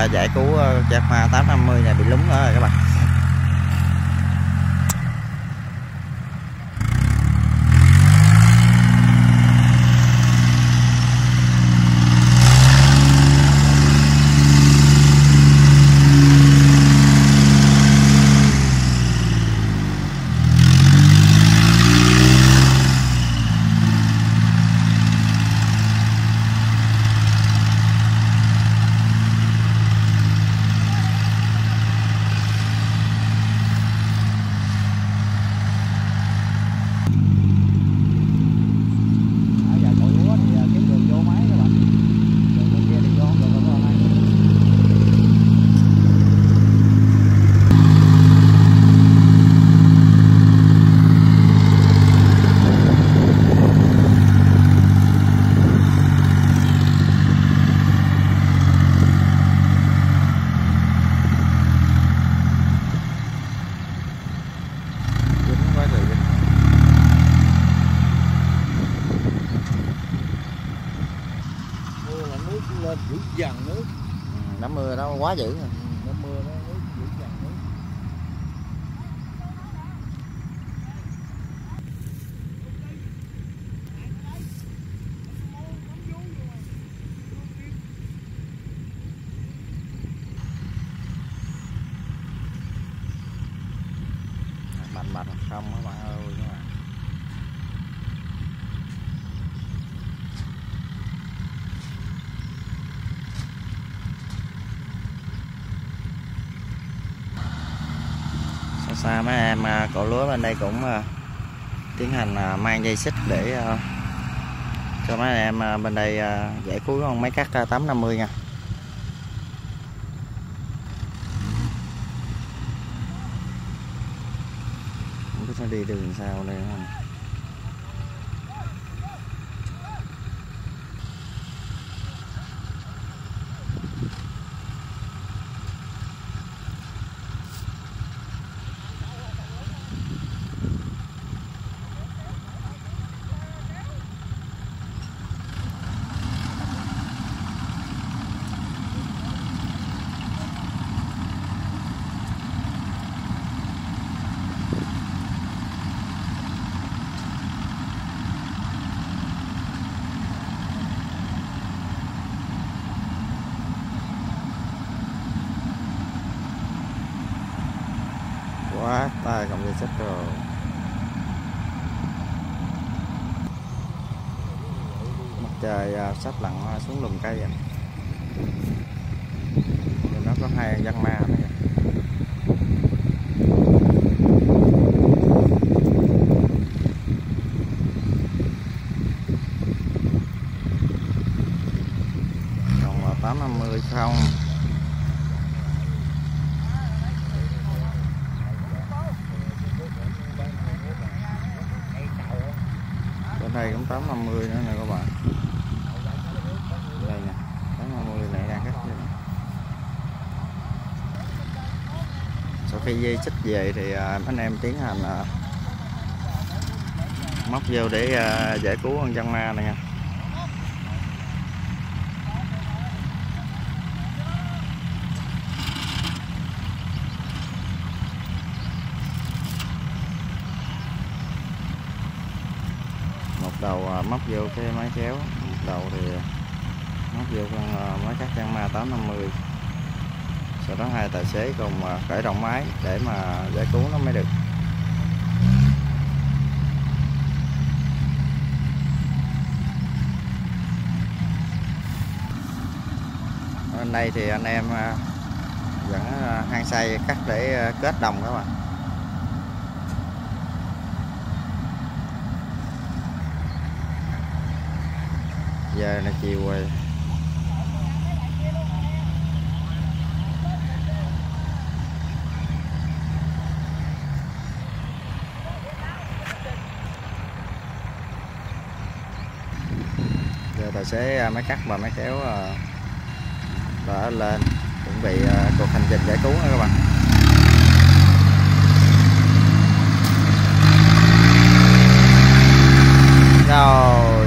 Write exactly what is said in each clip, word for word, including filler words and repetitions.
giải cứu Jamma tám năm mươi này bị lúng nữa rồi các bạn. Dữ dằn nước. Ừ, nó mưa nó quá dữ rồi. Nó mưa nó nước dữ dằn nước. Mạnh mạnh không các bạn ơi các bạn. Xa xa mấy em cậu lúa bên đây cũng uh, tiến hành uh, mang dây xích để uh, cho mấy em uh, bên đây uh, giải cứu con máy cắt uh, tám năm mươi nha. Không biết nó đi đường sao đây không. Quá tay cầm dây xích rồi. Mặt trời sắp lặn xuống lùm cây rồi. Nó có hai con Jamma nữa. Còn là tám năm mươi không. Đây cũng tám năm mươi nữa nè các bạn. Đây nè, tám năm mươi này đang cắt vậy. Sau khi dây xích về thì uh, anh em tiến hành uh, móc vô để uh, giải cứu con Jamma này nha. Một đầu móc vô cái máy kéo, một đầu thì móc vô con máy cắt Jamma tám năm mươi. Sau đó hai tài xế cùng khởi động máy để mà giải cứu nó mới được. Bên đây thì anh em vẫn hang xay cắt để kết đồng các bạn. Giờ là chiều rồi. Giờ tài xế máy cắt và máy kéo đã lên chuẩn bị cuộc hành trình giải cứu nha các bạn. Rồi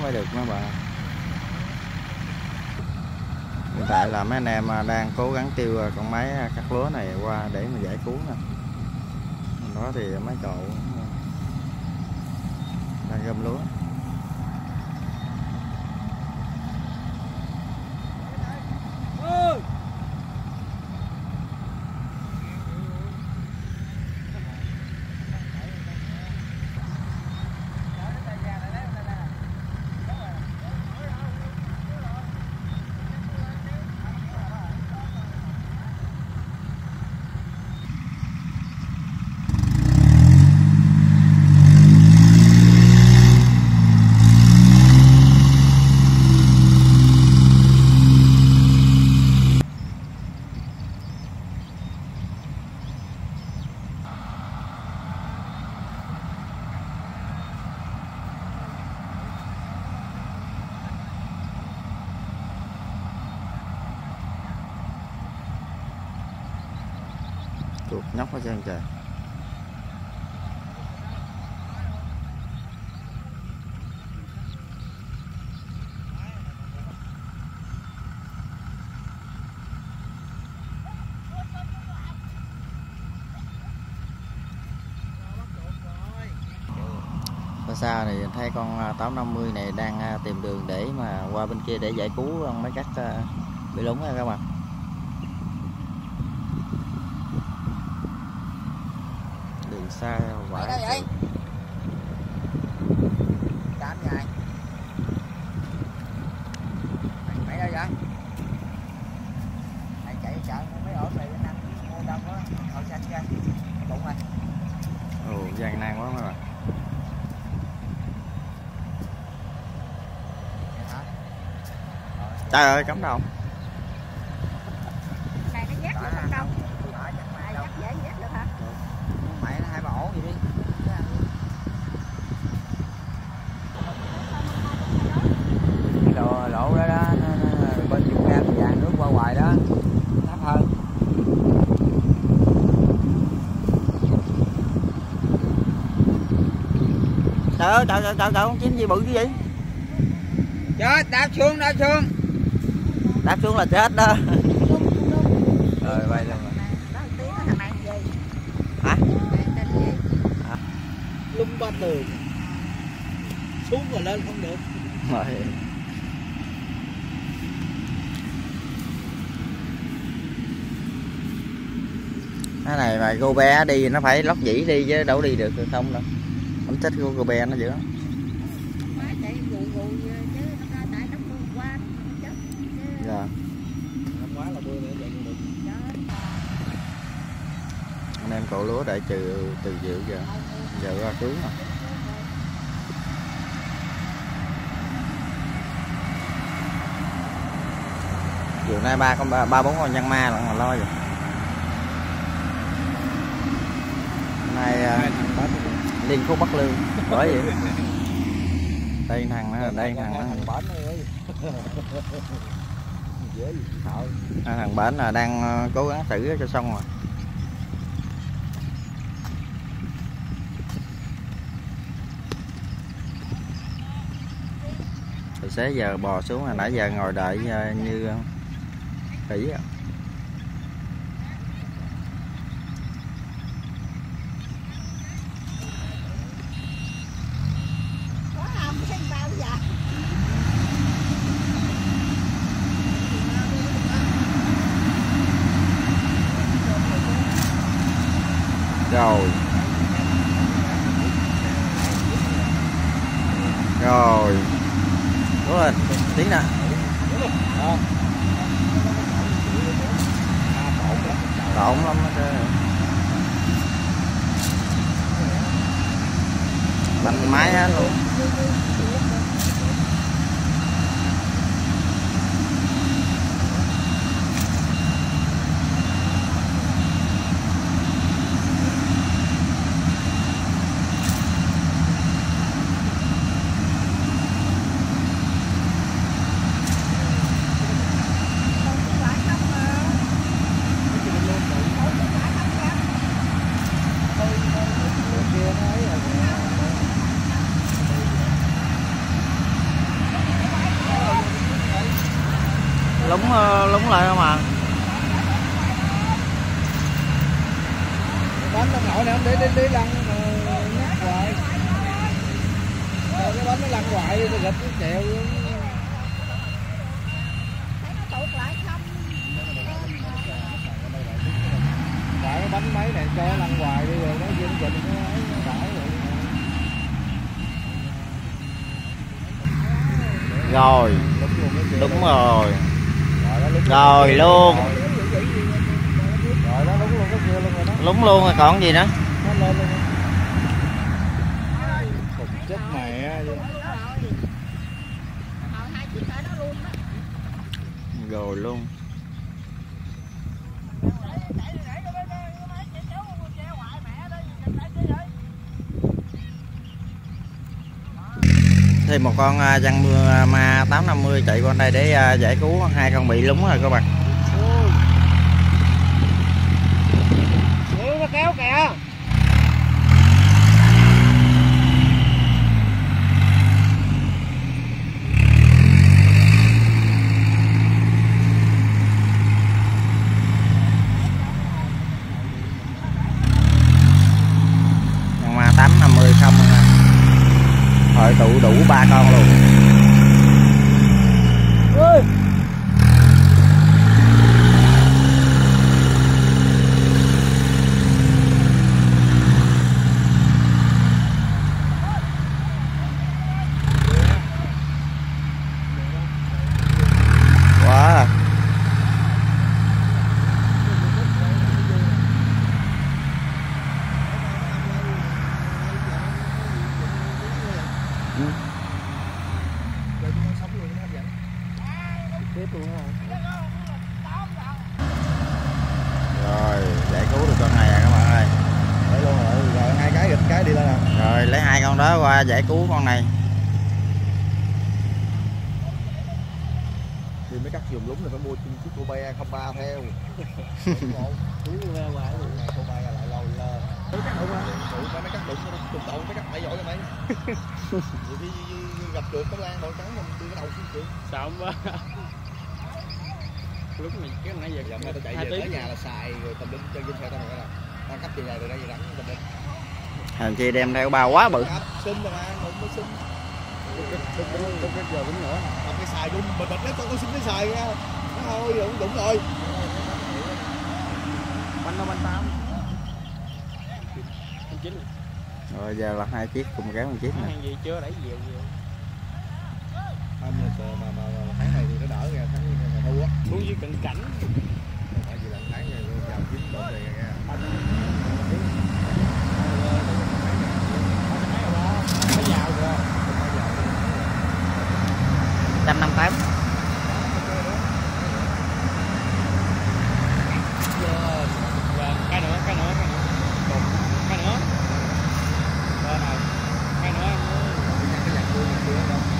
mới được mấy bạn. Hiện tại là mấy anh em đang cố gắng tiêu con máy cắt lúa này qua để mà giải cứu nè. Đó thì mấy cậu đang gom lúa. Chuột nhóc hết trơn trời. Ở xa thì thấy con tám năm mươi này đang tìm đường để mà qua bên kia để giải cứu mấy cắt bị lúng nha các bạn. Đường xa vãi. Đâu vậy? Tám dài. Mày đâu vậy? Mày chạy chợ mấy ổ này ăn mua đông á, hồi xanh ra. Bụng mày. Ồ, gian nan quá mấy bạn. Trời ơi, cắm đầu. Này nó dắt được không đâu? Mày dắt dễ dắt được hả? Mày nó hai ba ổ gì đi. Đồ lộ đó đó, bên vùng ga thì vàng nước qua ngoài đó, thấp hơn. Trời ơi, trời trời trời, trời con chim gì bự cái gì? Chết, đáp xuống, đáp xuống. Đáp xuống là chết đó. Rồi bay lên rồi. Hả? À. Lung ba tường. Xuống rồi lên không được. Rồi. Cái này mà cô bé đi nó phải lót dĩ đi chứ đâu đi được không đâu. Không chết của cô bé nó dữ lắm. Dạ. Năm ngoái là mưa nữa vậy được. Anh em cậu lúa để trừ từ dự giờ. Giờ ra cứu rồi. Chiều nay ba con ba, ba bốn con nhân ma lận mà lo rồi. Nay uh, liên khúc Bắc Lương bởi vậy. Đây thằng nó đây thằng nó Bển dễ gì sợ. À, thằng Bển là đang uh, cố gắng xử cho xong rồi. Tài xế giờ bò xuống là nãy giờ ngồi đợi uh, như uh, khỉ à. Rồi. Rồi. Đúng rồi, tí nè. Tổn lắm đó. Bánh máy hết luôn. lúng lúng lại không à. Bánh nó nổi nè, để để để lăn nhắc hoài. Rồi cái bánh nó lăn hoài đi, gịch cái chèo. Tại cái bánh máy này cho nó lăn hoài đi rồi nó dương gịch nó ấy nó đảo rồi. Rồi, đúng rồi. Rồi luôn. Rồi đó đúng luôn cái kia luôn rồi đó. Lúng luôn rồi còn gì nữa. Nó lên luôn. Khùng chết mẹ. Rồi luôn. Thêm một con Giăng Ma tám năm mươi chạy qua đây để giải cứu hai con bị lúng rồi các bạn. Ui, nó kéo kìa. Giăng Ma tám năm mươi không nè. Hội tụ đủ ba con luôn. Ui. Wow. Ừ. Rồi giải cứu được con này à các bạn ơi. Đấy luôn rồi, rồi hai cái gịch cái đi lên nè. Rồi lấy hai con đó qua giải cứu con này. Thì mấy cắt dùng lúng thì phải mua chiếc cô be không ba theo. Chú ra ngoài luôn nè, cô be lại lôi lên. Mấy cắt đụng á, tụi phải mấy cắt đụng nó trùng tộn mấy cắt phải giỏi cho mày. Rồi đi gặp được có lan đội trắng mình đưa cái đầu xuống chịu. Sợ quá. Lúc này cái nãy giờ Giờ mấy tao chạy về tới nhà là xài rồi tầm đinh cho trên xe tao rồi đó. Tao cấp về này rồi đây gì đắng tầm đinh. Hèn chi đem theo bao quá bự. Xin rồi mà, đụng mới xin. Không cái giờ đúng nữa. Không cái xài đúng bịch bịch đấy con có xin cái xài nha. Nó thôi đúng đúng rồi. bánh nó bánh tám chín. Rồi giờ là hai chiếc cùng kéo một chiếc nè. Hàng gì chưa đẩy nhiều nhiều. Không mà mà mà, mà tháng này thì nó đỡ nha, tháng này thua á. Xuống dưới cận cảnh. Không phải gì là tháng này rồi vào chín độ này nha. Nó vào rồi. một trăm năm mươi tám. Cái nữa, cái nữa, cái nữa. Cái nữa. Rồi này. Cái nữa em ơi. Cái dạng cua này cua đâu.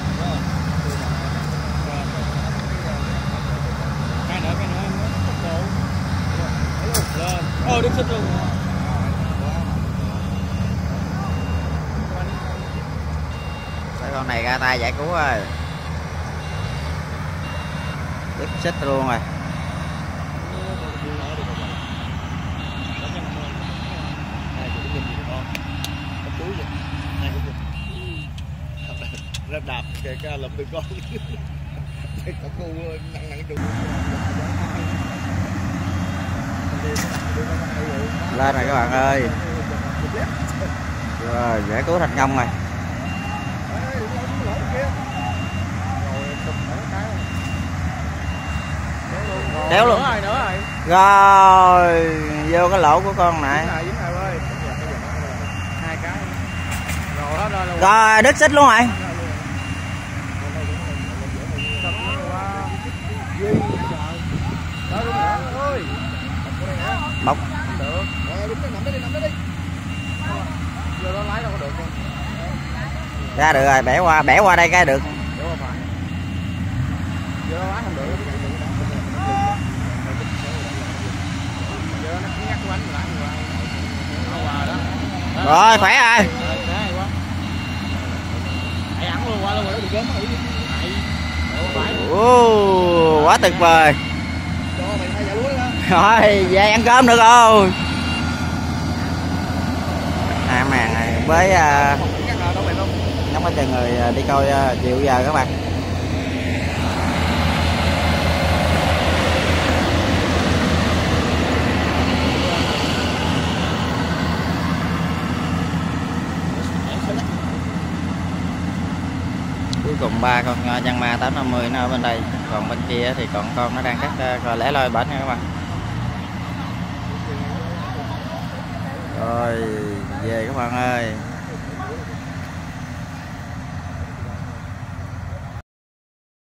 Cái nữa, cái nữa em ơi. Tốc độ. Lên. Ôi đứng xích luôn. Cái con này ra tay giải cứu rồi. Đứt xích luôn rồi. Rất đạp kìa cái lụm được con. Cái cọc cu nặng nặng đụng. Lên rồi các bạn ơi. Rồi giải cứu thành công rồi. Kéo luôn. Nữa rồi, nữa rồi. Rồi vô cái lỗ của con này. Hai cái. Rồi hết rồi. Rồi đứt xích luôn rồi. Bọc. Được. Rồi đúng cái nằm đó đi, nằm đó đi. Vô đó lái đâu có được không? Ra được rồi, bẻ qua, bẻ qua đây cái được. Đúng không phải. Vô đó lái không được. Vô đó nó nhắc cái bánh lái qua. Nó qua đó. Rồi khỏe rồi. Hay quá. Hãy ẵn luôn qua luôn rồi đó, đừng gớm. Ồ, quá tuyệt vời. Cho mày thay giả lúa đó. Rồi về ăn cơm được không? À màn này với uh, nhóm có chừng người đi coi uh, chiều giờ các bạn. Cuối cùng ba con chăn ma tám năm mươi nó ở bên đây, còn bên kia thì còn con nó đang cắt coi lẻ loi bển nha các bạn. Rồi về các bạn ơi.